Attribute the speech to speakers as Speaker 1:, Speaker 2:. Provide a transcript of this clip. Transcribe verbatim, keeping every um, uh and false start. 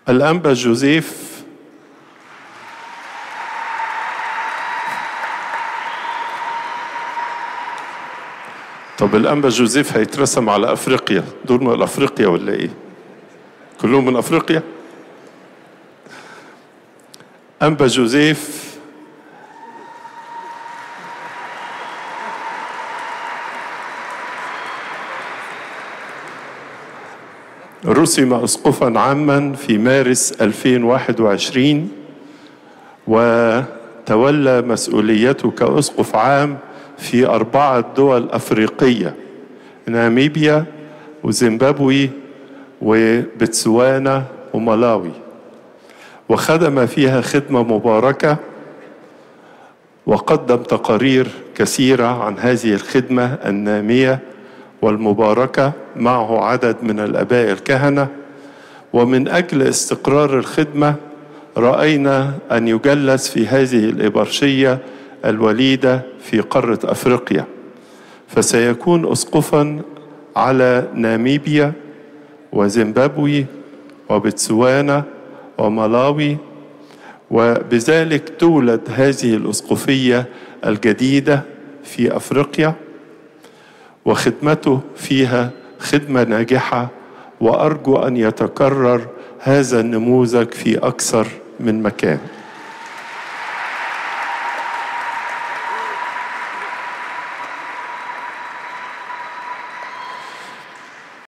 Speaker 1: الأنبا جوزيف طب الأنبا جوزيف هيترسم على أفريقيا، دول من أفريقيا ولا إيه؟ كلهم من أفريقيا؟ أنبا جوزيف رسم أسقفاً عاماً في مارس ألفين وواحد وعشرين، وتولى مسؤوليته كأسقف عام في أربعة دول أفريقية: ناميبيا وزيمبابوي وبتسوانا وملاوي، وخدم فيها خدمة مباركة، وقدم تقارير كثيرة عن هذه الخدمة النامية والمباركة معه عدد من الآباء الكهنة. ومن أجل استقرار الخدمة رأينا أن يجلس في هذه الإبرشية الوليدة في قارة أفريقيا، فسيكون أسقفاً على ناميبيا وزيمبابوي وبتسوانا وملاوي، وبذلك تولد هذه الأسقفية الجديدة في أفريقيا، وخدمته فيها خدمة ناجحة، وأرجو أن يتكرر هذا النموذج في أكثر من مكان.